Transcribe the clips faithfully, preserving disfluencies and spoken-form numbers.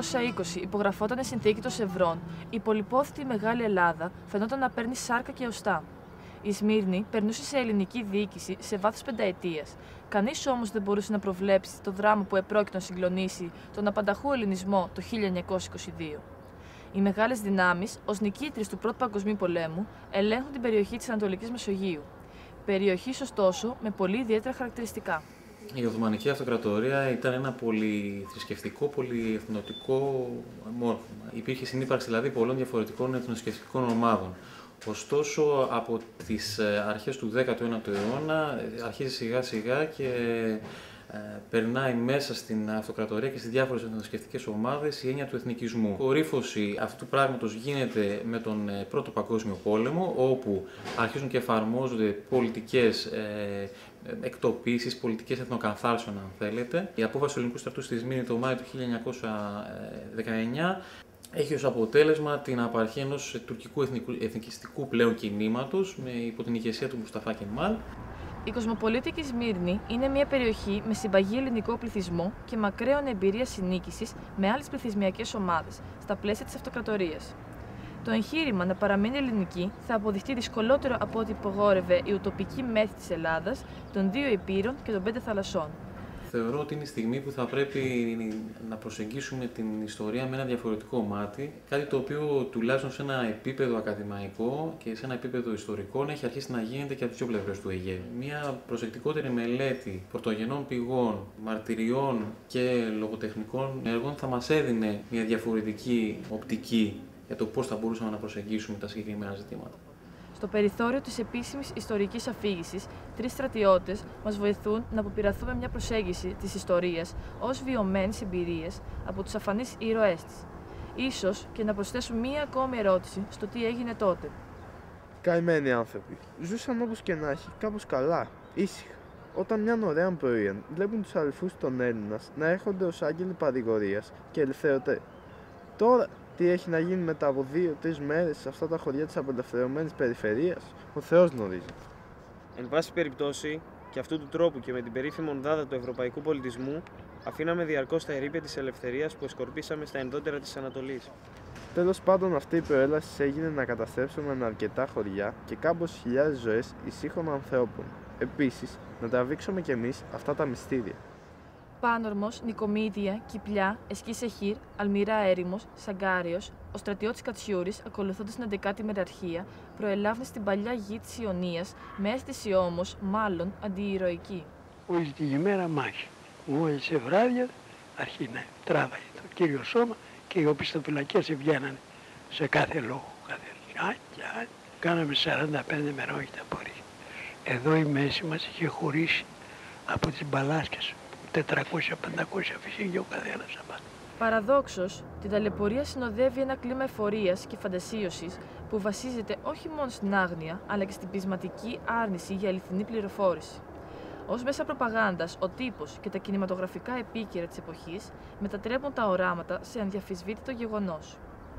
εννιακόσια είκοσι υπογραφόταν η συνθήκη των Σευρών, η πολυπόθητη Μεγάλη Ελλάδα φαινόταν να παίρνει σάρκα και οστά. Η Σμύρνη περνούσε σε ελληνική διοίκηση σε βάθος πενταετίας. Κανείς όμως δεν μπορούσε να προβλέψει το δράμα που επρόκειτο να συγκλονίσει τον απανταχού ελληνισμό το χίλια εννιακόσια είκοσι δύο. Οι μεγάλες δυνάμεις, ως νικήτρες του Πρώτου Παγκοσμίου Πολέμου, ελέγχουν την περιοχή της Ανατολικής Μεσογείου. Περιοχή, ωστόσο, με πολύ ιδιαίτερα χαρακτηριστικά. Η Οθωμανική Αυτοκρατορία ήταν ένα πολυθρησκευτικό, πολυεθνοτικό μόρφωμα. Υπήρχε συνύπαρξη δηλαδή πολλών διαφορετικών εθνοθρησκευτικών ομάδων. Ωστόσο, από τις αρχές του δέκατου ένατου αιώνα αρχίζει σιγά σιγά και ε, περνάει μέσα στην αυτοκρατορία και στις διάφορες εθνοθρησκευτικές ομάδες η έννοια του εθνικισμού. Η κορύφωση αυτού του πράγματος γίνεται με τον Πρώτο Παγκόσμιο Πόλεμο, όπου αρχίζουν και εφαρμόζονται πολιτικές ε, εκτοπίσεις, πολιτικές εθνοκαθάρσεων, αν θέλετε. Η απόφαση του ελληνικού στρατού στη Σμύρνη το Μάιο του χίλια εννιακόσια δεκαεννιά έχει ως αποτέλεσμα την απαρχή ενός τουρκικού εθνικιστικού πλέον κινήματος με υπό την ηγεσία του Μουσταφά Κεμάλ. Η κοσμοπολίτικη Σμύρνη είναι μια περιοχή με συμπαγή ελληνικό πληθυσμό και μακραίων εμπειρία συνοίκησης με άλλες πληθυσμιακές ομάδες στα πλαίσια της αυτοκρατορίας. Το εγχείρημα να παραμείνει ελληνική θα αποδειχτεί δυσκολότερο από ό,τι υπογόρευε η ουτοπική μέθη της Ελλάδας, των δύο Υπήρων και των πέντε θαλασσών. Θεωρώ ότι είναι η στιγμή που θα πρέπει να προσεγγίσουμε την ιστορία με ένα διαφορετικό μάτι, κάτι το οποίο τουλάχιστον σε ένα επίπεδο ακαδημαϊκό και σε ένα επίπεδο ιστορικών έχει αρχίσει να γίνεται και από τις δύο πλευρές του Αιγαίου. Μια προσεκτικότερη μελέτη πρωτογενών πηγών, μαρτυριών και λογοτεχνικών έργων θα μας έδινε μια διαφορετική οπτική για το πώς θα μπορούσαμε να προσεγγίσουμε τα συγκεκριμένα ζητήματα. Στο περιθώριο της επίσημης ιστορικής αφήγησης, τρεις στρατιώτες μας βοηθούν να αποπειραθούμε μια προσέγγιση της ιστορίας ως βιωμένης εμπειρίας από τους αφανείς ήρωές της. Ίσως και να προσθέσουν μία ακόμη ερώτηση στο τι έγινε τότε. Καημένοι άνθρωποι. Ζούσαν όπως και να έχει, κάπως καλά, ήσυχα. Όταν μια ωραία πρωία βλέπουν τους αδελφούς των Έλληνας να έρχονται ως άγγελοι παρηγορίας και ελευθερωτέ. Τώρα, τι έχει να γίνει μετά από δύο-τρεις μέρες σε αυτά τα χωριά της απελευθερωμένης περιφερείας, ο Θεός γνωρίζει. Εν πάση περιπτώσει, και αυτού του τρόπου και με την περίφημη ονδάδα του ευρωπαϊκού πολιτισμού, αφήναμε διαρκώς τα ερείπια της ελευθερίας που εσκορπίσαμε στα ενδότερα της Ανατολής. Τέλος πάντων, αυτή η προέλαση έγινε να καταστρέψουμε αρκετά χωριά και κάμποσες χιλιάδες ζωές ησύχων ανθρώπων. Επίσης, να τραβήξουμε κι εμείς αυτά τα μυστήρια. Πάνορμος, Νικομίδια, Κυπλιά, Εσκή Σεχήρ, Αλμυρά Έρημος, Σαγκάριος, ο στρατιώτης Κατσιούρης, ακολουθώντας την έντεκάτη μεραρχία, προελάβουν στην παλιά γη της Ιωνίας, με αίσθηση όμως, μάλλον, αντιηρωική. Όλη τη γημέρα μάχη. Μόλις σε βράδια αρχίζει να τράβαγε το κύριο σώμα και οι οπισθοφυλακές βγαίνανε σε κάθε λόγο. Κάθε... Κάναμε σαράντα πέντε μερών και τα πορεία. Εδώ η μέση μας είχε χωρίσει από τις μπαλάσκες. τετρακόσια με πεντακόσια φυσίγια ο καθένας απ' Παραδόξως, την ταλαιπωρία συνοδεύει ένα κλίμα εφορίας και φαντασίωσης που βασίζεται όχι μόνο στην άγνοια, αλλά και στην πεισματική άρνηση για αληθινή πληροφόρηση. Ως μέσα προπαγάνδας, ο τύπος και τα κινηματογραφικά επίκαιρα της εποχής μετατρέπουν τα οράματα σε αδιαφυσβήτητο γεγονός.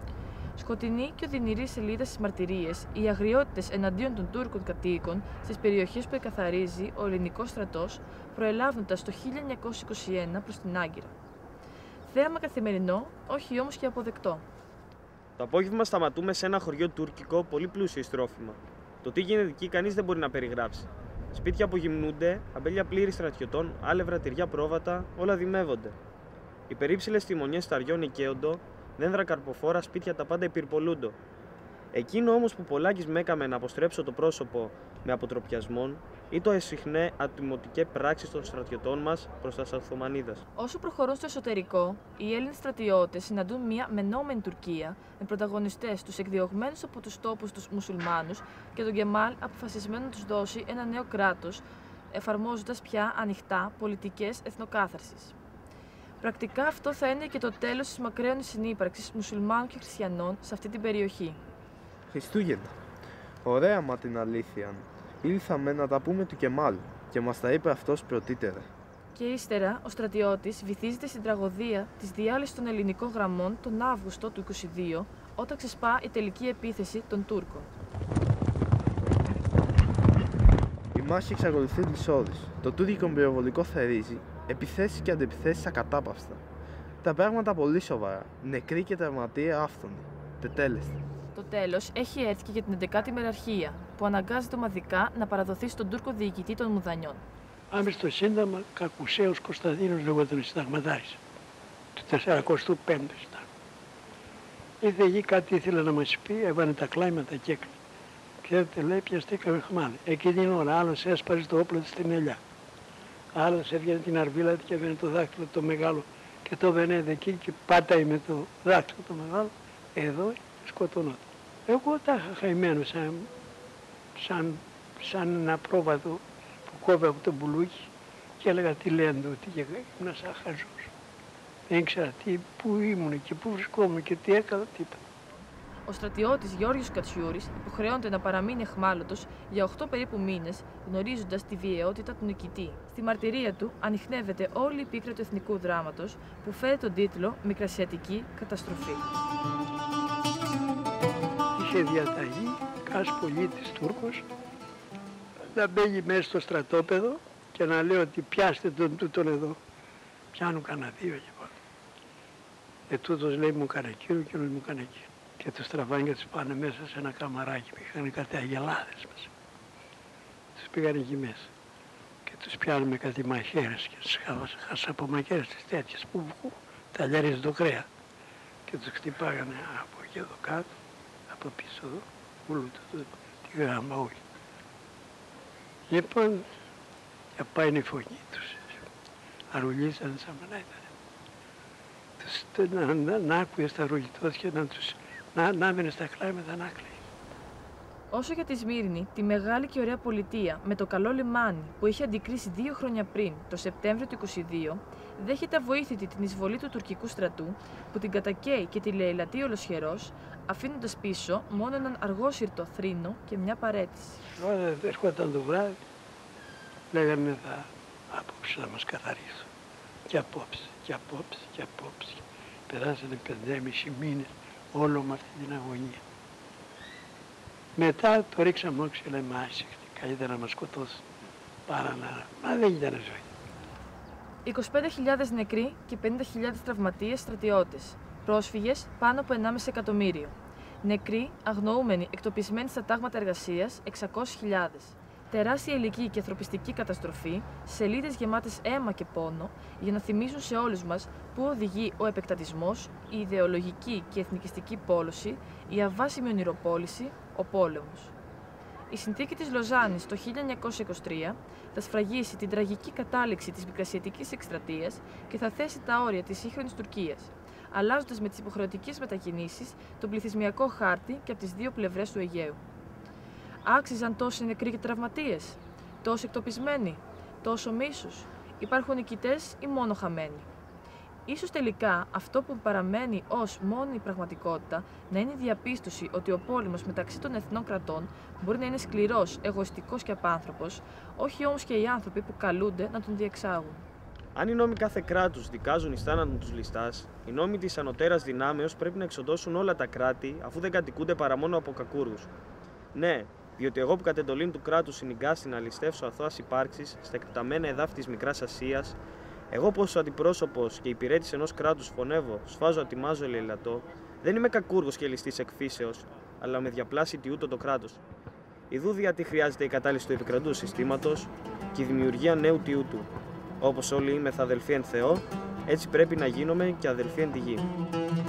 Σκοτεινή και οδυνηρή σελίδα στις μαρτυρίες, οι αγριότητες εναντίον των Τούρκων κατοίκων στις περιοχές που εκαθαρίζει ο ελληνικός στρατός, προελάβοντας το χίλια εννιακόσια είκοσι ένα προς την Άγκυρα. Θέαμα καθημερινό, όχι όμως και αποδεκτό. Το απόγευμα σταματούμε σε ένα χωριό τουρκικό πολύ πλούσιο ιστρόφιμα. Το τι γίνεται εκεί κανείς δεν μπορεί να περιγράψει. Σπίτια που γυμνούνται, αμπέλια πλήρη στρατιωτών, άλευρα τυριά πρόβατα, όλα δημεύονται. Οι περίψηλες τιμονιές σταριών οικαίοντο, δένδρα καρποφόρα, σπίτια τα πάντα υπηρπολούντο. Εκείνο όμως που πολλάκις με έκαμε να αποστρέψω το πρόσωπο με αποτροπιασμόν, ή το εσυχνέ ατιμωτικέ πράξεις των στρατιωτών μας προς τα Οθωμανίδας. Όσο προχωρούν στο εσωτερικό, οι Έλληνες στρατιώτες συναντούν μια μενόμενη Τουρκία με πρωταγωνιστές τους εκδιωγμένους από τους τόπους τους μουσουλμάνους και τον Κεμάλ αποφασισμένο να τους δώσει ένα νέο κράτος, εφαρμόζοντας πια ανοιχτά πολιτικές εθνοκάθαρσης. Πρακτικά αυτό θα είναι και το τέλος της μακραίωνης συνύπαρξης μουσουλμάνων και χριστιανών σε αυτή την περιοχή. Χριστούγεννα. Ωραία μα την αλήθεια. Ήλθαμε να τα πούμε του Κεμάλ και μας τα είπε αυτός πρωτήτερα. Και ύστερα ο στρατιώτης βυθίζεται στην τραγωδία της διάλυσης των ελληνικών γραμμών τον Αύγουστο του είκοσι δύο, όταν ξεσπά η τελική επίθεση των Τούρκων. Η μάχη εξακολουθεί τις ώρες. Το τουρκικό πυροβολικό θερίζει, επιθέσεις και αντεπιθέσεις ακατάπαυστα. Τα πράγματα πολύ σοβαρά. Νεκροί και τραυματίε άφθονοι. Τετέλεστη. Το τέλος έχει έρθει και για την έντεκατη μεραρχία, που αναγκάζεται ομαδικά να παραδοθεί στον Τούρκο διοικητή των Μουδανιών. Πάμε στο Σύνταγμα, Κακουσαίος Κωνσταντίνος λεγόταν συνταγματάρης. Του τεσσαρακοστού πέμπτου ήταν. Ήρθε εκεί, κάτι ήθελε να μας πει, έβανε τα κλάματα και έκλεινε. Ξέρετε, λέει, πιαστήκαμε χμάλε. Εκείνη την ώρα, άλλος έσπαζε το όπλο της στην ελιά. Άλλος έβγαινε την αρβίλα και έβαινε το δάχτυλο το μεγάλο και το βενέδε εκεί και πάταει με το δάχτυλο το μεγάλο. Εδώ σκοτωνόταν. Εγώ τα είχα χαϊμένο σαν, σαν, σαν ένα πρόβατο που κόβει από το μπουλούκι και έλεγα τι λένε ότι ήμουν σαν χαζός. Δεν ήξερα τι, πού ήμουν και πού βρισκόμουν και τι έκανα, τίποτα. Ο στρατιώτης Γιώργος Κατσιούρης υποχρεώνεται να παραμείνει αιχμάλωτος για οκτώ περίπου μήνες, γνωρίζοντας τη βιαιότητα του νικητή. Στη μαρτυρία του ανιχνεύεται όλη η πίκρα του εθνικού δράματος που φέρει τον τίτλο «Μικρασιατική καταστροφή». Είχε διαταγή κάθε πολίτης Τούρκος να μπαίνει μέσα στο στρατόπεδο και να λέει ότι πιάστε τον τούτον εδώ. Πιάνουν κανένα δύο λοιπόν. Ε, τούτος λέει μου έκανε εκείνο, εκείνος μου έκανε εκείνο. Και τους τραβάνε και τους πάνε μέσα σε ένα καμαράκι που είχαν κάτι αγελάδες μέσα. Τους πήγαν εκεί μέσα και τους πιάνουν με κάτι μαχαίρες και τους χασαπομαχαίρες τις τέτοιες που ταλιαρίζουν το κρέα. Και τους χτυπάγανε από εκεί εδώ κάτω, από πίσω εδώ, όλο το, τη γράμμα όλη. Λοιπόν, και πάει η φωνή τους. Αρουλήσανε σαν να ήταν. Τους, να, να, να άκουε στα ρουλιτός και να τους να, να έμενε στα κλάματα να κλαίει. Όσο για τη Σμύρνη, τη μεγάλη και ωραία πολιτεία με το καλό λιμάνι που είχε αντικρίσει δύο χρόνια πριν, το Σεπτέμβριο του είκοσι δύο, δέχεται αβοήθητη την εισβολή του τουρκικού στρατού που την κατακαίει και τη λαιλατεί ολοσχερός, αφήνοντας πίσω μόνο έναν αργόσυρτο θρήνο και μια παρέτηση. Όταν έρχονταν το βράδυ, λέγανε θα απόψε να μας καθαρίσουν. Και απόψε, και απόψε, και απόψε. Περάσανε πεντέμισι μήνες όλο με αυτή την αγωνία. Μετά το ρίξαμε όξι και λέμε άσυχτη, καλύτερα να μας σκοτώσουν παρά να... Μα δεν ήταν ζωή. είκοσι πέντε χιλιάδες νεκροί και πενήντα χιλιάδες τραυματίες στρατιώτες. Πρόσφυγες πάνω από ενάμιση εκατομμύριο. Νεκροί, αγνοούμενοι, εκτοπισμένοι στα τάγματα εργασίας εξακόσιες χιλιάδες. Τεράστια ηλική και ανθρωπιστική καταστροφή, σελίδες γεμάτες αίμα και πόνο, για να θυμίζουν σε όλους μας πού οδηγεί ο επεκτατισμός, η ιδεολογική και εθνικιστική πόλωση, η αβάσιμη ονειροπόληση, ο πόλεμος. Η συνθήκη της Λοζάνης το χίλια εννιακόσια είκοσι τρία θα σφραγίσει την τραγική κατάληξη της μικρασιατικής εκστρατείας και θα θέσει τα όρια της σύγχρονης Τουρκίας, αλλάζοντας με τις υποχρεωτικές μετακινήσεις τον πληθυσμιακό χάρτη και από τις δύο πλευρές του Αιγαίου. Άξιζαν τόσοι νεκροί και τραυματίες, τόσοι εκτοπισμένοι, τόσο μίσος, υπάρχουν νικητές ή μόνο χαμένοι. Ίσως τελικά αυτό που παραμένει ως μόνη πραγματικότητα να είναι η διαπίστωση ότι ο πόλεμος μεταξύ των εθνών κρατών μπορεί να είναι σκληρός, εγωιστικός και απάνθρωπος, όχι όμως και οι άνθρωποι που καλούνται να τον διεξάγουν. Αν οι νόμοι κάθε κράτους δικάζουν εις θάνατον τους ληστάς, οι νόμοι της ανωτέρας δυνάμεως πρέπει να εξοντώσουν όλα τα κράτη αφού δεν κατοικούνται παρά μόνο από κακούργους. Ναι, διότι εγώ που κατ' εντολήν του κράτους συνηγκάστη να ληστεύσω αθώας υπάρξης στα εκτεταμένα εδάφη της Μικράς Ασίας, εγώ πως ο αντιπρόσωπος και υπηρέτης ενός κράτους φωνεύω, σφάζω, ατιμάζω, ελεηλατώ, δεν είμαι κακούργος και ληστής εκφύσεως, αλλά με διαπλάσσει τιούτο το κράτος. Ιδού γιατί χρειάζεται η κατάλυση του επικρατού συστήματος και η δημιουργία νέου τιούτου. Όπως όλοι είμεθα αδελφοί εν Θεώ, έτσι πρέπει να γίνομαι και αδελφοί εν τη γη.